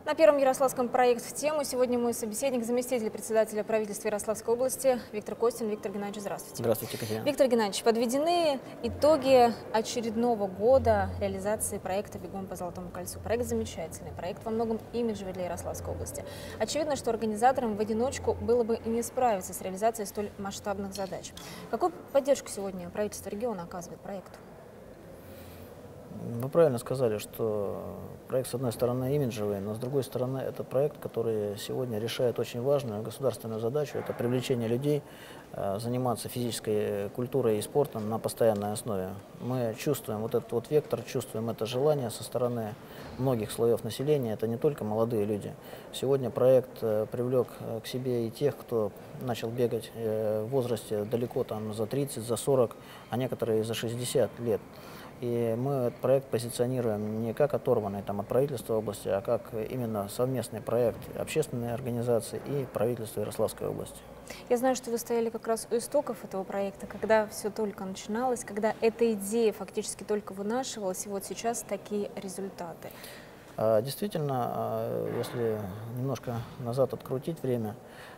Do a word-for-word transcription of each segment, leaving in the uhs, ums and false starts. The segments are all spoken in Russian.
На первом Ярославском проект в тему. Сегодня мой собеседник, заместитель председателя правительства Ярославской области Виктор Костин. Виктор Геннадьевич, здравствуйте. Здравствуйте, Екатерина. Виктор Геннадьевич, подведены итоги очередного года реализации проекта «Бегом по Золотому кольцу». Проект замечательный, проект во многом имиджевый для Ярославской области. Очевидно, что организаторам в одиночку было бы не справиться с реализацией столь масштабных задач. Какую поддержку сегодня правительство региона оказывает проекту? Вы правильно сказали, что проект, с одной стороны, имиджевый, но с другой стороны, это проект, который сегодня решает очень важную государственную задачу. Это привлечение людей э, заниматься физической культурой и спортом на постоянной основе. Мы чувствуем вот этот вот вектор, чувствуем это желание со стороны многих слоев населения. Это не только молодые люди. Сегодня проект э, привлек к себе и тех, кто начал бегать э, в возрасте далеко там, за тридцать, за сорок, а некоторые и за шестьдесят лет. И мы этот проект позиционируем не как оторванный там, от правительства области, а как именно совместный проект общественной организации и правительства Ярославской области. Я знаю, что вы стояли как раз у истоков этого проекта, когда все только начиналось, когда эта идея фактически только вынашивалась, и вот сейчас такие результаты. Действительно, если немножко назад открутить время,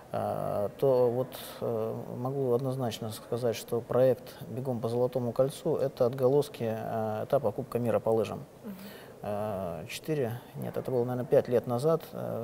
то вот могу однозначно сказать, что проект «Бегом по Золотому кольцу» — это отголоски этапа Кубка мира по лыжам. Четыре, нет, это было, наверное, пять лет назад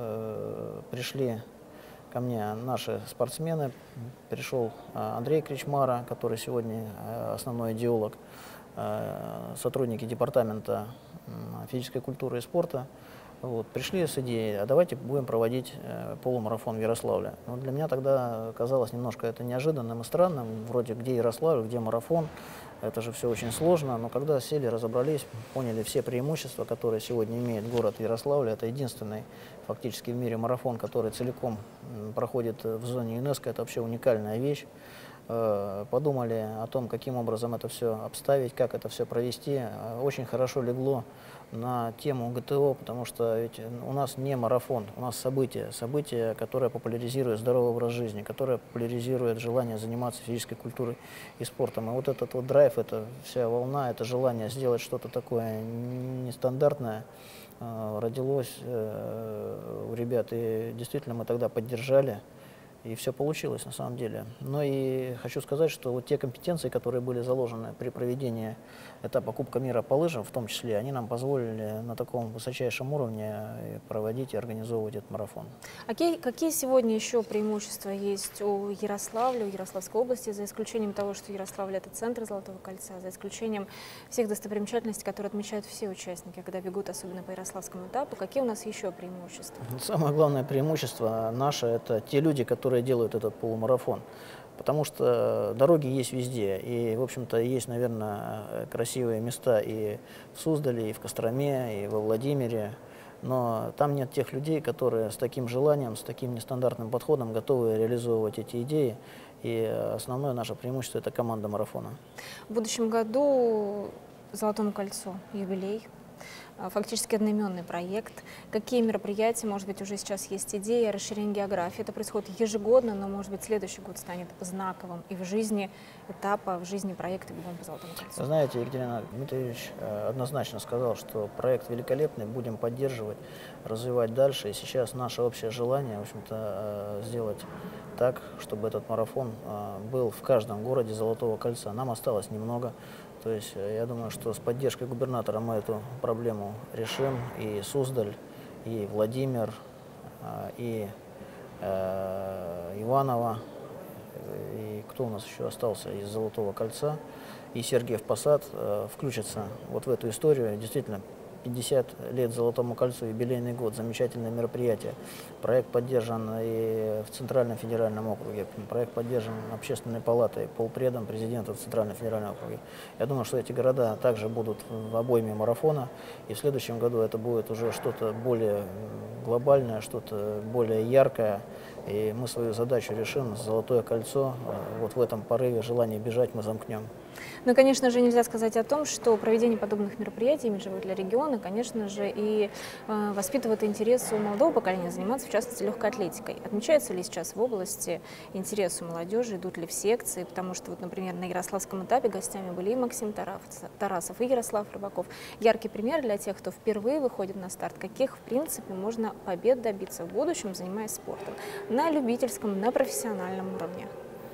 пришли ко мне наши спортсмены, пришел Андрей Кричмара, который сегодня основной идеолог, сотрудники департамента физической культуры и спорта. Вот, пришли с идеей, а давайте будем проводить э, полумарафон в Ярославле. Но для меня тогда казалось немножко это неожиданным и странным, вроде где Ярославль, где марафон, это же все очень сложно, но когда сели, разобрались, поняли все преимущества, которые сегодня имеет город Ярославль. Это единственный фактически в мире марафон, который целиком проходит в зоне ЮНЕСКО, это вообще уникальная вещь. Э, подумали о том, каким образом это все обставить, как это все провести. Очень хорошо легло на тему ГТО, потому что ведь у нас не марафон, у нас событие, событие, которое популяризирует здоровый образ жизни, которое популяризирует желание заниматься физической культурой и спортом. И вот этот вот драйв, эта вся волна, это желание сделать что-то такое нестандартное родилось у ребят. И действительно мы тогда поддержали. И все получилось на самом деле. Но и хочу сказать, что вот те компетенции, которые были заложены при проведении этапа Кубка мира по лыжам, в том числе, они нам позволили на таком высочайшем уровне проводить и организовывать этот марафон. А какие, какие сегодня еще преимущества есть у Ярославля, у Ярославской области, за исключением того, что Ярославль — это центр Золотого кольца, за исключением всех достопримечательностей, которые отмечают все участники, когда бегут, особенно по Ярославскому этапу? Какие у нас еще преимущества? Самое главное преимущество наше — это те люди, которые делают этот полумарафон. Потому что дороги есть везде. И, в общем-то, есть, наверное, красивые места и в Суздале, и в Костроме, и во Владимире. Но там нет тех людей, которые с таким желанием, с таким нестандартным подходом готовы реализовывать эти идеи. И основное наше преимущество — это команда марафона. В будущем году Золотому кольцу юбилей. Фактически одноименный проект. Какие мероприятия, может быть, уже сейчас есть идея расширения географии? Это происходит ежегодно, но, может быть, следующий год станет знаковым и в жизни этапа, в жизни проекта «Бегом по Золотому кольцу». Вы знаете, Екатерина Дмитриевич однозначно сказал, что проект великолепный, будем поддерживать, развивать дальше. И сейчас наше общее желание, в общем-то, сделать так, чтобы этот марафон был в каждом городе Золотого кольца. Нам осталось немного. То есть я думаю, что с поддержкой губернатора мы эту проблему решим. И Суздаль, и Владимир, и э, Иваново, и кто у нас еще остался из Золотого кольца, и Сергиев Посад э, включатся вот в эту историю. Действительно, пятьдесят лет Золотому кольцу, юбилейный год, замечательное мероприятие. Проект поддержан и в Центральном федеральном округе, проект поддержан Общественной палатой, полпредом президента Центрального федерального округа. Я думаю, что эти города также будут в обойме марафона, и в следующем году это будет уже что-то более глобальное, что-то более яркое, И мы свою задачу решим, золотое кольцо, вот в этом порыве желания бежать мы замкнем. Ну, конечно же, нельзя сказать о том, что проведение подобных мероприятий имиджевых для региона, конечно же, и э, воспитывает интерес у молодого поколения заниматься, в частности, легкой атлетикой. Отмечается ли сейчас в области интерес у молодежи, идут ли в секции? Потому что, вот, например, на ярославском этапе гостями были и Максим Тарасов, и Ярослав Рыбаков. Яркий пример для тех, кто впервые выходит на старт, каких, в принципе, можно побед добиться в будущем, занимаясь спортом на любительском, на профессиональном уровне.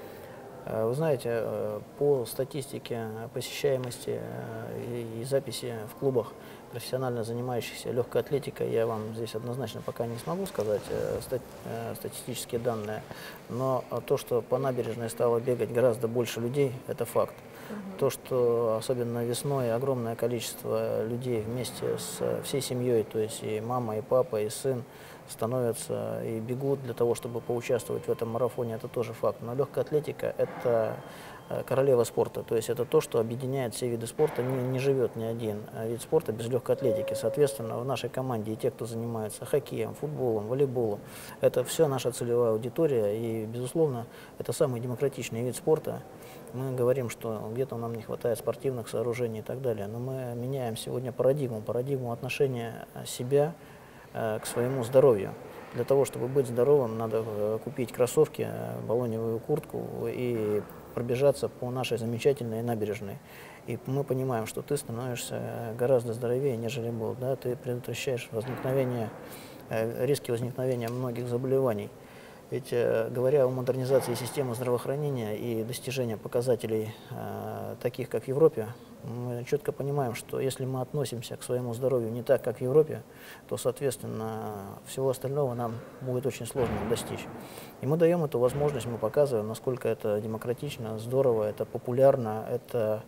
Вы знаете, по статистике посещаемости и записи в клубах, профессионально занимающихся легкой атлетикой, я вам здесь однозначно пока не смогу сказать статистические данные, но то, что по набережной стало бегать гораздо больше людей, это факт. Угу. То, что особенно весной огромное количество людей вместе с всей семьей, то есть и мама, и папа, и сын, становятся и бегут для того, чтобы поучаствовать в этом марафоне, это тоже факт. Но легкая атлетика – это королева спорта, то есть это то, что объединяет все виды спорта, не, не живет ни один вид спорта без легкой атлетики. Соответственно, в нашей команде и те, кто занимается хоккеем, футболом, волейболом, это все наша целевая аудитория, и, безусловно, это самый демократичный вид спорта. Мы говорим, что где-то нам не хватает спортивных сооружений и так далее, но мы меняем сегодня парадигму, парадигму отношения себя к своему здоровью. Для того, чтобы быть здоровым, надо купить кроссовки, баллоневую куртку и пробежаться по нашей замечательной набережной. И мы понимаем, что ты становишься гораздо здоровее, нежели был. Да? Ты предотвращаешь возникновение, риски возникновения многих заболеваний. Ведь, говоря о модернизации системы здравоохранения и достижении показателей э, таких, как в Европе, мы четко понимаем, что если мы относимся к своему здоровью не так, как в Европе, то, соответственно, всего остального нам будет очень сложно достичь. И мы даем эту возможность, мы показываем, насколько это демократично, здорово, это популярно, это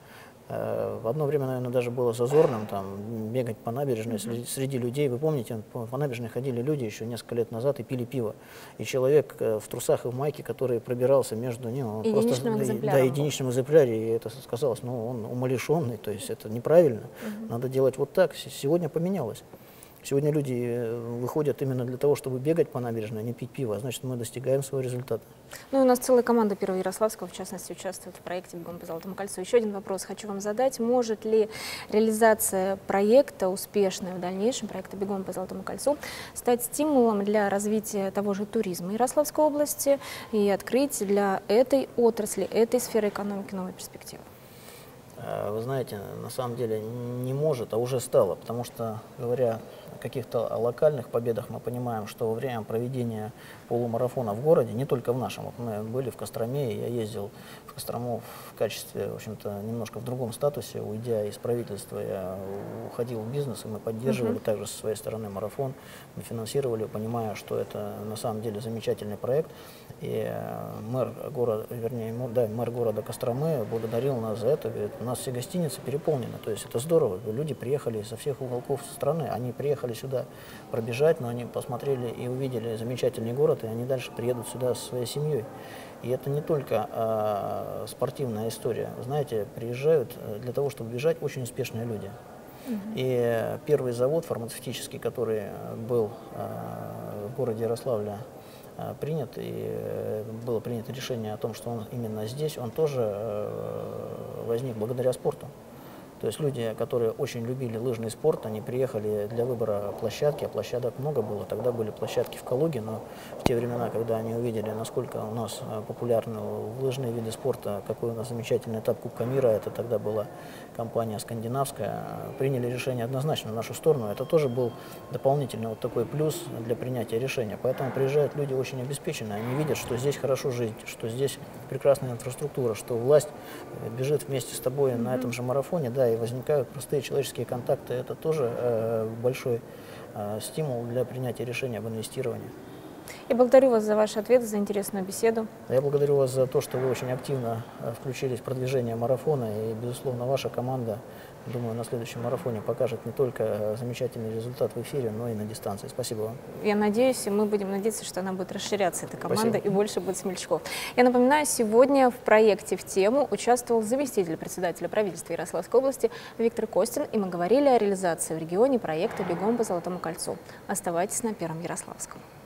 в одно время, наверное, даже было зазорным там, бегать по набережной среди, среди людей. Вы помните, по, по набережной ходили люди еще несколько лет назад и пили пиво. И человек в трусах и в майке, который пробирался между ним, единичным просто, экземпляром. Да, единичным экземпляре, и это сказалось, ну, он умалишенный, то есть это неправильно. Угу. Надо делать вот так. Сегодня поменялось. Сегодня люди выходят именно для того, чтобы бегать по набережной, а не пить пиво. Значит, мы достигаем своего результата. Ну, у нас целая команда Первого Ярославского, в частности, участвует в проекте «Бегом по Золотому кольцу». Еще один вопрос хочу вам задать. Может ли реализация проекта, успешная в дальнейшем, проекта «Бегом по Золотому кольцу», стать стимулом для развития того же туризма Ярославской области и открыть для этой отрасли, этой сферы экономики новые перспективы? Вы знаете, на самом деле не может, а уже стало, потому что, говоря о каких-то локальных победах, мы понимаем, что во время проведения полумарафона в городе, не только в нашем, вот мы были в Костроме, я ездил в Кострому в качестве, в общем-то, немножко в другом статусе, уйдя из правительства, я уходил в бизнес, и мы поддерживали uh-huh. также со своей стороны марафон, мы финансировали, понимая, что это на самом деле замечательный проект, и мэр города, вернее, да, мэр города Костромы благодарил нас за это, говорит, у нас все гостиницы переполнены, то есть это здорово, люди приехали со всех уголков страны, они приехали сюда пробежать, но они посмотрели и увидели замечательный город, и они дальше приедут сюда со своей семьей. И это не только а, спортивная история. Знаете, приезжают для того, чтобы бежать, очень успешные люди. Uh-huh. И первый завод фармацевтический, который был а, в городе Ярославле а, принят, и было принято решение о том, что он именно здесь, он тоже а, возник благодаря спорту. То есть люди, которые очень любили лыжный спорт, они приехали для выбора площадки, а площадок много было. Тогда были площадки в Калуге, но в те времена, когда они увидели, насколько у нас популярны лыжные виды спорта, какой у нас замечательный этап Кубка мира, это тогда была компания скандинавская, приняли решение однозначно в нашу сторону. Это тоже был дополнительный вот такой плюс для принятия решения. Поэтому приезжают люди очень обеспеченные, они видят, что здесь хорошо жить, что здесь прекрасная инфраструктура, что власть бежит вместе с тобой mm-hmm. на этом же марафоне, да, и возникают простые человеческие контакты. Это тоже э, большой э, стимул для принятия решения об инвестировании. Я благодарю вас за ваш ответ, за интересную беседу. Я благодарю вас за то, что вы очень активно включились в продвижение марафона. И, безусловно, ваша команда, думаю, на следующем марафоне покажет не только замечательный результат в эфире, но и на дистанции. Спасибо вам. Я надеюсь, и мы будем надеяться, что она будет расширяться, эта команда, Спасибо. И больше будет смельчаков. Я напоминаю, сегодня в проекте «В тему» участвовал заместитель председателя правительства Ярославской области Виктор Костин, и мы говорили о реализации в регионе проекта «Бегом по Золотому кольцу». Оставайтесь на Первом Ярославском.